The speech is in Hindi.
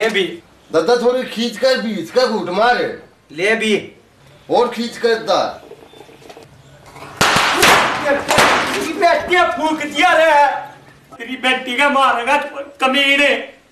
ले भी दादा थोड़ी खींच कर बीच का घूट मारे। ले भी और खींच कर दा। तेरी बेटी फूक दिया रे, तेरी बेटी का मारेगा कमीने।